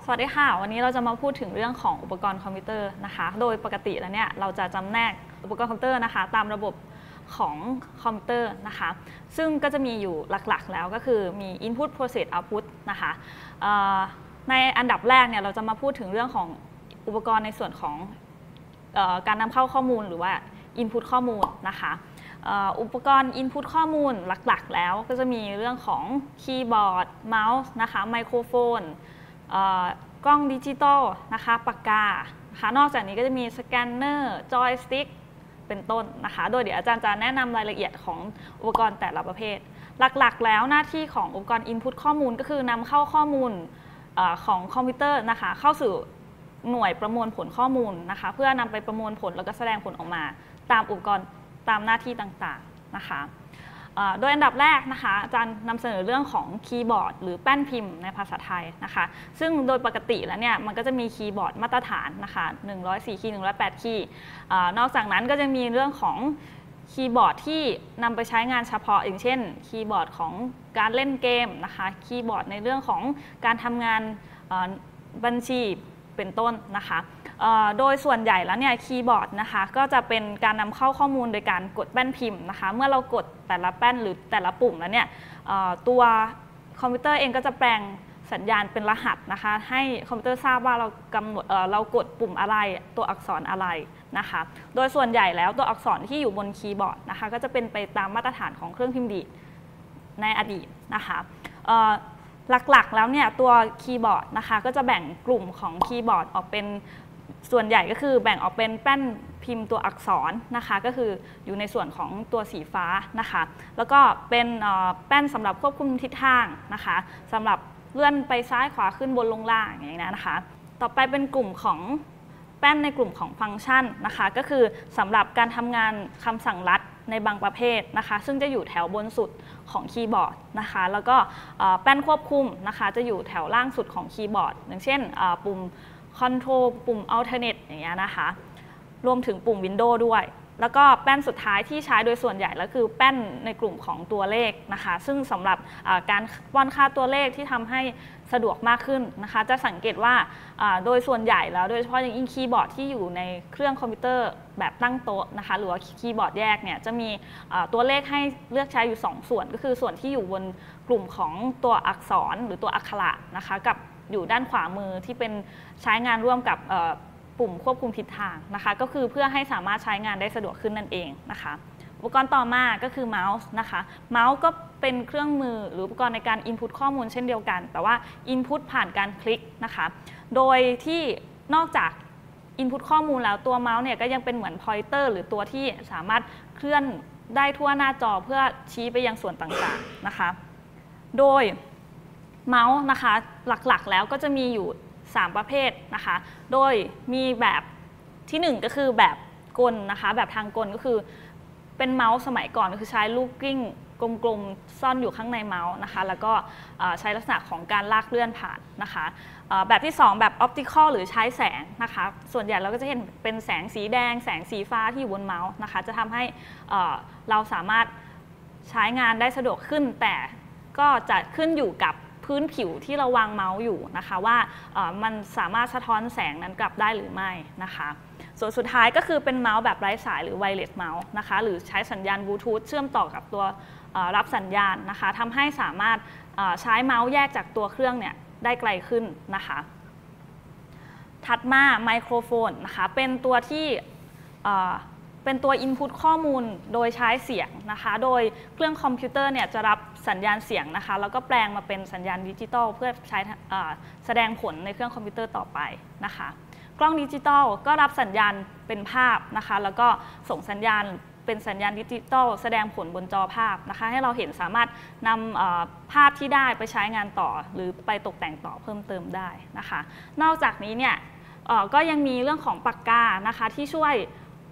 วัสดีค่ะวันนี้เราจะมาพูดถึงเรื่องของอุปกรณ์คอมพิวเตอร์นะคะโดยปกติแล้วเนี่ยเราจะจำแนกอุปกรณ์คอมพิวเตอร์นะคะตามระบบของคอมพิวเตอร์นะคะซึ่งก็จะมีอยู่หลักๆแล้วก็คือมี Input Process Output นะคะในอันดับแรกเนี่ยเราจะมาพูดถึงเรื่องของอุปกรณ์ในส่วนของการนำเข้าข้อมูลหรือว่า Input ข้อมูลนะคะอุปกรณ์ Input ข้อมูลหลักๆแล้วก็จะมีเรื่องของคีย์บอร์ดเมาส์นะคะไมโครโฟนกล้องดิจิตอลนะคะปากกานะคะนอกจากนี้ก็จะมีสแกนเนอร์จอยสติ๊กเป็นต้นนะคะโดยเดี๋ยวอาจารย์จะแนะนำรายละเอียดของอุปกรณ์แต่ละประเภทหลักๆแล้วหน้าที่ของอุปกรณ์ Input ข้อมูลก็คือนำเข้าข้อมูลของคอมพิวเตอร์นะคะเข้าสู่หน่วยประมวลผลข้อมูลนะคะเพื่อนำไปประมวลผลแล้วก็แสดงผลออกมาตามอุปกรณ์ตามหน้าที่ต่างๆนะคะโดยอันดับแรกนะคะอาจารย์นำเสนอเรื่องของคีย์บอร์ดหรือแป้นพิมพ์ในภาษาไทยนะคะซึ่งโดยปกติแล้วเนี่ยมันก็จะมีคีย์บอร์ดมาตรฐานนะคะ104คีย์108คีย์นอกจากนั้นก็จะมีเรื่องของคีย์บอร์ดที่นำไปใช้งานเฉพาะอย่างเช่นคีย์บอร์ดของการเล่นเกมนะคะคีย์บอร์ดในเรื่องของการทำงานบัญชีเป็นต้นนะคะโดยส่วนใหญ่แล้วเนี่ยคีย์บอร์ดนะคะก็จะเป็นการนำเข้าข้อมูลโดยการกดแป้นพิมพ์นะคะเมื่อเรากดแต่ละแป้นหรือแต่ละปุ่มแล้วเนี่ยตัวคอมพิวเตอร์เองก็จะแปลงสัญญาณเป็นรหัสนะคะให้คอมพิวเตอร์ทราบว่าเรากดปุ่มอะไรตัวอักษรอะไรนะคะโดยส่วนใหญ่แล้วตัวอักษรที่อยู่บนคีย์บอร์ดนะคะก็จะเป็นไปตามมาตรฐานของเครื่องพิมพ์ดีดในอดีตนะคะหลักๆแล้วเนี่ยตัวคีย์บอร์ดนะคะก็จะแบ่งกลุ่มของคีย์บอร์ดออกเป็นส่วนใหญ่ก็คือแบ่งออกเป็นแป้นพิมพ์ตัวอักษรนะคะก็คืออยู่ในส่วนของตัวสีฟ้านะคะแล้วก็เป็นแป้นสำหรับควบคุมทิศทางนะคะสำหรับเลื่อนไปซ้ายขวาขึ้นบนลงล่างอย่างนี้นะคะต่อไปเป็นกลุ่มของแป้นในกลุ่มของฟังก์ชันนะคะก็คือสำหรับการทำงานคำสั่งลัดในบางประเภทนะคะซึ่งจะอยู่แถวบนสุดของคีย์บอร์ดนะคะแล้วก็แป้นควบคุมนะคะจะอยู่แถวล่างสุดของคีย์บอร์ดอย่างเช่นปุ่มControl ปุ่ม Alternate อย่างเงี้ยนะคะรวมถึงปุ่ม Windows ด้วยแล้วก็แป้นสุดท้ายที่ใช้โดยส่วนใหญ่แล้วคือแป้นในกลุ่มของตัวเลขนะคะซึ่งสำหรับการป้อนค่าตัวเลขที่ทำให้สะดวกมากขึ้นนะคะจะสังเกตว่าโดยส่วนใหญ่แล้วโดยเฉพาะอย่างยิ่งคีย์บอร์ดที่อยู่ในเครื่องคอมพิวเตอร์แบบตั้งโต๊ะนะคะหรือว่าคีย์บอร์ดแยกเนี่ยจะมีตัวเลขให้เลือกใช้อยู่2ส่วนก็คือส่วนที่อยู่บนกลุ่มของตัวอักษรหรือตัวอักขระนะคะกับอยู่ด้านขวามือที่เป็นใช้งานร่วมกับปุ่มควบคุมทิศทางนะคะก็คือเพื่อให้สามารถใช้งานได้สะดวกขึ้นนั่นเองนะคะอุปกรณ์ต่อมาก็คือเมาส์นะคะเมาส์ก็เป็นเครื่องมือหรืออุปกรณ์ในการ Input ข้อมูลเช่นเดียวกันแต่ว่า Input ผ่านการคลิกนะคะโดยที่นอกจาก Input ข้อมูลแล้วตัวเมาส์เนี่ยก็ยังเป็นเหมือน pointer หรือตัวที่สามารถเคลื่อนได้ทั่วหน้าจอเพื่อชี้ไปยังส่วนต่างๆนะคะโดยเมาส์นะคะหลักๆแล้วก็จะมีอยู่3ประเภทนะคะโดยมีแบบที่1ก็คือแบบกลนะคะแบบทางกลก็คือเป็นเมาส์สมัยก่อนก็คือใช้ลูกกลิ้งกลมๆซ่อนอยู่ข้างในเมาส์นะคะแล้วก็ใช้ลักษณะของการลากเลื่อนผ่านนะคะแบบที่2แบบออปติคอลหรือใช้แสงนะคะส่วนใหญ่เราก็จะเห็นเป็นแสงสีแดงแสงสีฟ้าที่อยู่บนเมาส์นะคะจะทำให้เราสามารถใช้งานได้สะดวกขึ้นแต่ก็จะขึ้นอยู่กับพื้นผิวที่เราวางเมาส์อยู่นะคะว่ามันสามารถสะท้อนแสงนั้นกลับได้หรือไม่นะคะส่วนสุดท้ายก็คือเป็นเมาส์แบบไร้สายหรือไวเลสเมาส์นะคะหรือใช้สัญญาณบลูทูธเชื่อมต่อกับตัวรับสัญญาณนะคะทำให้สามารถใช้เมาส์แยกจากตัวเครื่องเนี่ยได้ไกลขึ้นนะคะถัดมาไมโครโฟนนะคะเป็นตัวที่เป็นตัว Input ข้อมูลโดยใช้เสียงนะคะโดยเครื่องคอมพิวเตอร์เนี่ยจะรับสัญญาณเสียงนะคะแล้วก็แปลงมาเป็นสัญญาณดิจิตอลเพื่อใช้แสดงผลในเครื่องคอมพิวเตอร์ต่อไปนะคะกล้องดิจิตอลก็รับสัญญาณเป็นภาพนะคะแล้วก็ส่งสัญญาณเป็นสัญญาณดิจิตอลแสดงผลบนจอภาพนะคะให้เราเห็นสามารถนำภาพที่ได้ไปใช้งานต่อหรือไปตกแต่งต่อเพิ่มเติมได้นะคะนอกจากนี้เนี่ยก็ยังมีเรื่องของปากกานะคะที่ช่วย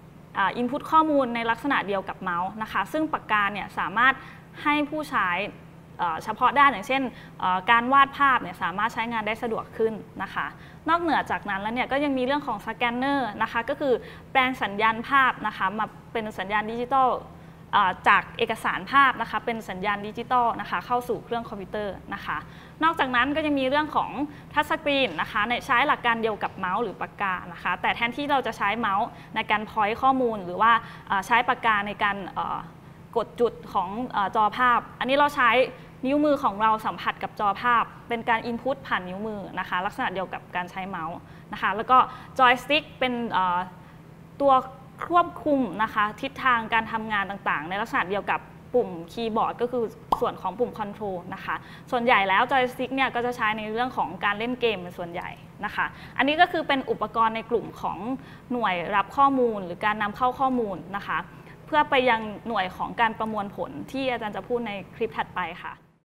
input ข้อมูลในลักษณะเดียวกับเมาส์นะคะซึ่งปากกาเนี่ยสามารถให้ผู้ใช้เฉพาะด้านอย่างเช่นการวาดภาพเนี่ยสามารถใช้งานได้สะดวกขึ้นนะคะนอกเหนือจากนั้นแล้วเนี่ยก็ยังมีเรื่องของสแกนเนอร์นะคะก็คือแปลงสัญญาณภาพนะคะมาเป็นสัญญาณดิจิตอลจากเอกสารภาพนะคะเป็นสัญญาณดิจิตอลนะคะเข้าสู่เครื่องคอมพิวเตอร์นะคะนอกจากนั้นก็จะมีเรื่องของทัชสกรีนนะคะใช้หลักการเดียวกับเมาส์หรือปากกานะคะแต่แทนที่เราจะใช้เมาส์ในการพอยต์ข้อมูลหรือว่าใช้ปากกาในการกดจุดของจอภาพอันนี้เราใช้นิ้วมือของเราสัมผัสกับจอภาพเป็นการ input ผ่านนิ้วมือนะคะลักษณะเดียวกับการใช้เมาส์นะคะแล้วก็จอยสติ๊กเป็นตัวควบคุมนะคะทิศทางการทำงานต่างๆในลักษณะเดียวกับปุ่มคีย์บอร์ดก็คือส่วนของปุ่มคอนโทรลนะคะส่วนใหญ่แล้วจอยสติ๊กเนี่ยก็จะใช้ในเรื่องของการเล่นเกมเป็นส่วนใหญ่นะคะอันนี้ก็คือเป็นอุปกรณ์ในกลุ่มของหน่วยรับข้อมูลหรือการนำเข้าข้อมูลนะคะเพื่อไปยังหน่วยของการประมวลผลที่อาจารย์จะพูดในคลิปถัดไปค่ะ